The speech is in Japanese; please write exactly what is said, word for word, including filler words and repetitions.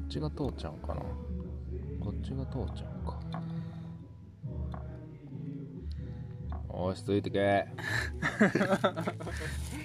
っちが父ちゃんかな。こっちが父ちゃんか。おーし、ついてけ